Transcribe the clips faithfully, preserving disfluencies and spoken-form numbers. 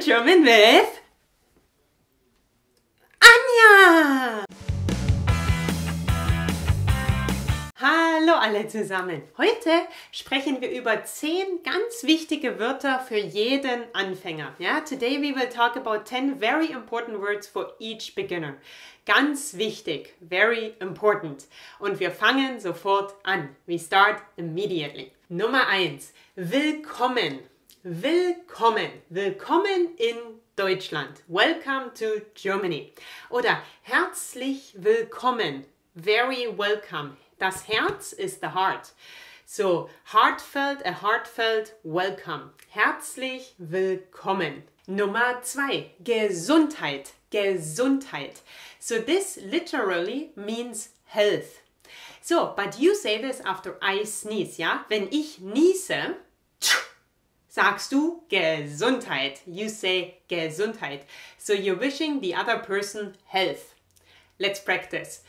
German with Anja! Hallo alle zusammen! Heute sprechen wir über zehn ganz wichtige Wörter für jeden Anfänger. Ja? Today we will talk about ten very important words for each beginner. Ganz wichtig, very important. Und wir fangen sofort an. We start immediately. Nummer eins. Willkommen. Willkommen. Willkommen in Deutschland. Welcome to Germany. Oder herzlich willkommen. Very welcome. Das Herz ist the heart. So, heartfelt, a heartfelt welcome. Herzlich willkommen. Nummer zwei. Gesundheit. Gesundheit. So this literally means health. So, but you say this after I sneeze, ja? Wenn ich niese, sagst du Gesundheit. You say Gesundheit. So you're wishing the other person health. Let's practice.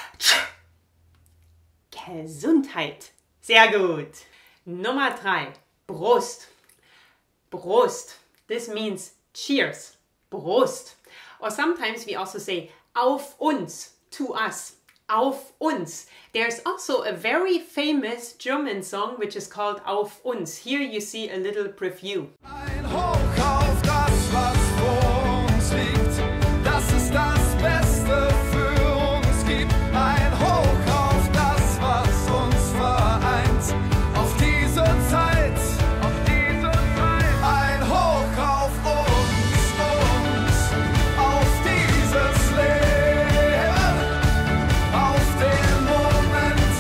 Gesundheit. Sehr gut. Nummer drei. Brust. Brust. This means cheers. Brust. Or sometimes we also say auf uns, to us. Auf uns. There's also a very famous German song which is called Auf uns. Here you see a little preview. Ein Hoch auf das, was vor uns liegt. Das ist das Beste für uns gibt. Ein Hoch auf das, was uns vereint. Auf diese Zeit, auf diese Zeit. Ein Hoch auf uns, uns, auf dieses Leben, auf den Moment,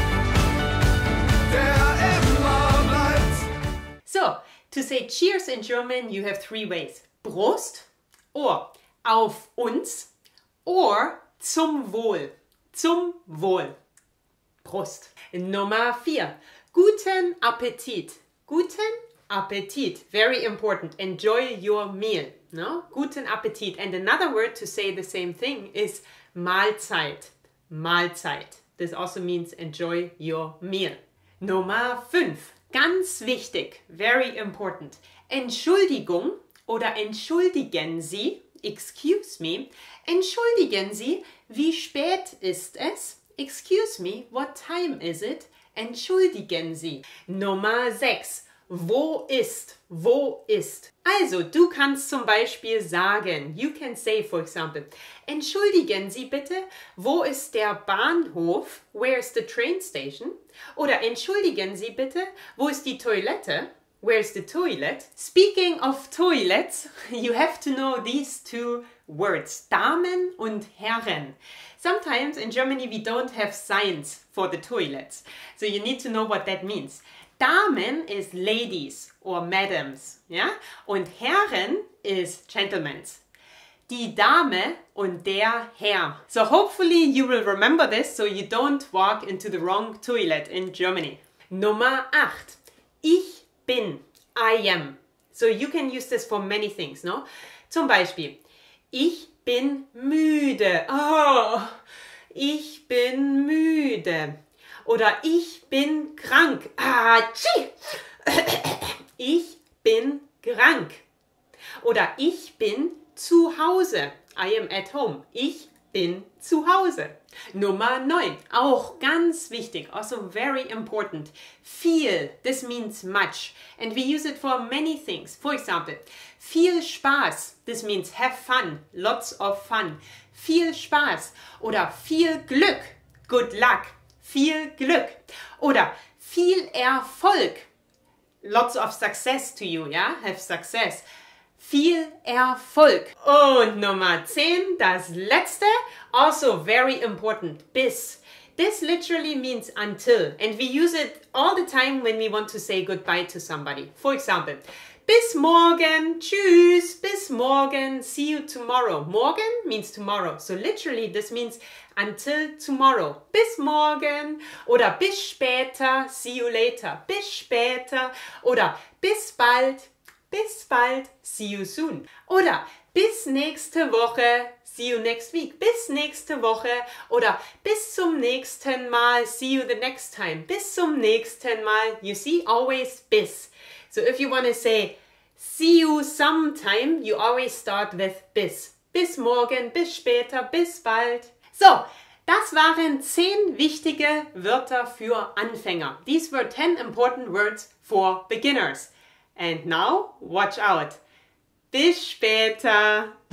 der immer bleibt. So, to say cheers in German, you have three ways. Prost, or auf uns, or zum Wohl. Zum Wohl. Prost. Nummer vier. Guten Appetit. Guten Appetit. Very important. Enjoy your meal. No? Guten Appetit. And another word to say the same thing is Mahlzeit. Mahlzeit. This also means enjoy your meal. Nummer fünf. Ganz wichtig. Very important. Entschuldigung oder entschuldigen Sie. Excuse me. Entschuldigen Sie, wie spät ist es? Excuse me, what time is it? Entschuldigen Sie. Nummer sechs. Wo ist? Wo ist? Also, du kannst zum Beispiel sagen, you can say, for example, entschuldigen Sie bitte, wo ist der Bahnhof? Where's the train station? Oder entschuldigen Sie bitte, wo ist die Toilette? Where's the toilet? Speaking of toilets, you have to know these two words, Damen und Herren. Sometimes in Germany we don't have signs for the toilets, so you need to know what that means. Damen is ladies or madams, ja? Und Herren is gentlemen. Die Dame und der Herr. So hopefully you will remember this so you don't walk into the wrong toilet in Germany. Nummer acht. Ich bin. I am. So you can use this for many things, no? Zum Beispiel, ich bin müde. Oh, ich bin müde. Oder ich bin krank. Ah, tschi. Ich bin krank. Oder ich bin zu Hause. I am at home. Ich bin zu Hause. Nummer neun. Auch ganz wichtig. Also very important. Viel. This means much. And we use it for many things. For example, viel Spaß. This means have fun. Lots of fun. Viel Spaß. Oder viel Glück. Good luck. Viel Glück. Oder viel Erfolg. Lots of success to you, ja? Have success. Viel Erfolg. Und Nummer zehn, das letzte, also very important, bis. This literally means until, and we use it all the time when we want to say goodbye to somebody. For example, bis morgen, tschüss, bis morgen, see you tomorrow. Morgen means tomorrow, so literally this means until tomorrow. Bis morgen oder bis später, see you later. Bis später oder bis bald. Bis bald, see you soon. Oder bis nächste Woche, see you next week. Bis nächste Woche oder bis zum nächsten Mal, see you the next time. Bis zum nächsten Mal, you see, always bis. So if you want to say See you sometime, you always start with bis. Bis morgen, bis später, bis bald. So, das waren zehn wichtige Wörter für Anfänger. These were ten important words for beginners. And now, watch out. Bis später.